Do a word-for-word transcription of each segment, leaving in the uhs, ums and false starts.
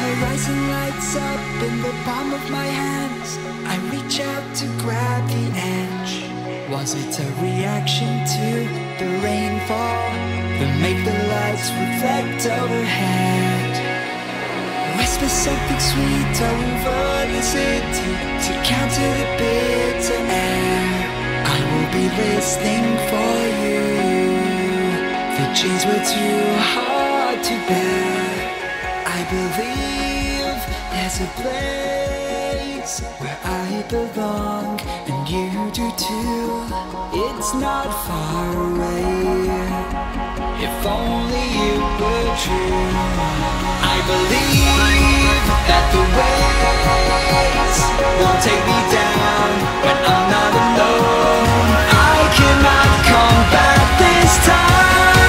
horizon lights up in the palm of my hands. I reach out to grab the edge. Was it a reaction to the rainfall that made the lights reflect overhead? Whisper something sweet over the city to counter the bitter air. I will be listening for you. The chains were too hard to bear. I believe there's a place where I belong, and you do too. It's not far away. If only you were true. I believe that the waves won't take me down when I'm not alone. I cannot come back this time.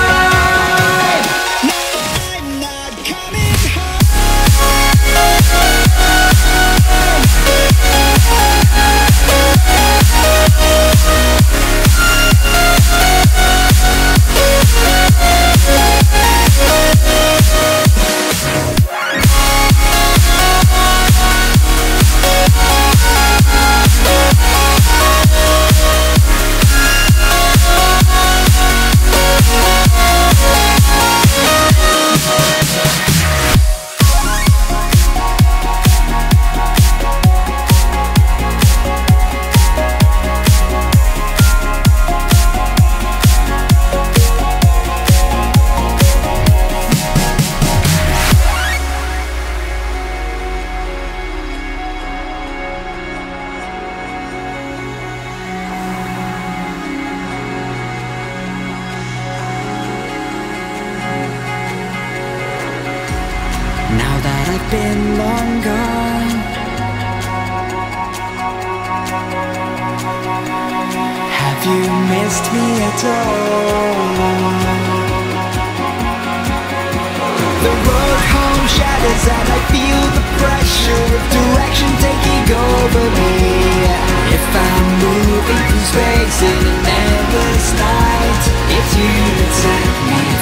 Been long gone. Have you missed me at all? The road home shatters and I feel the pressure of direction taking over me. If I'm moving through space in an endless night, it's you that set me free.